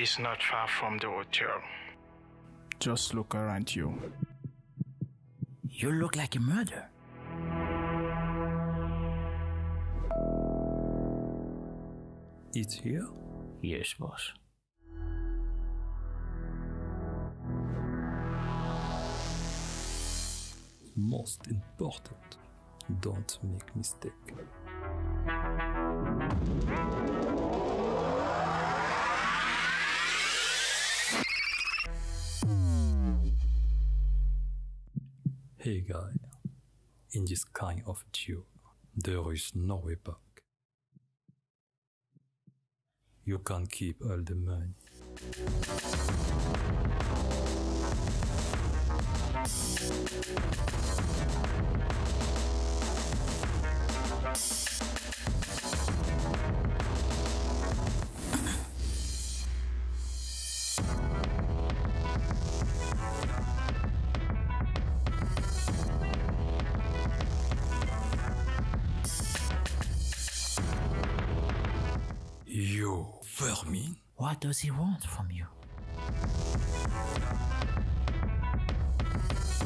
is not far from the hotel. Just look around you. You look like a murderer. It's here? Yes, boss. Most important, don't make mistake. Hey guy, in this kind of duel, there is no way back. You can keep all the money. You vermin? What does he want from you?